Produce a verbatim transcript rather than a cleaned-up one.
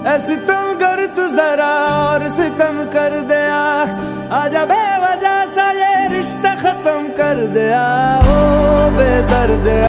ऐ सितम कर तू जरा और सितम कर दिया, आजा बेवजह सा ये रिश्ता खत्म कर दिया, ओ बेदर्द।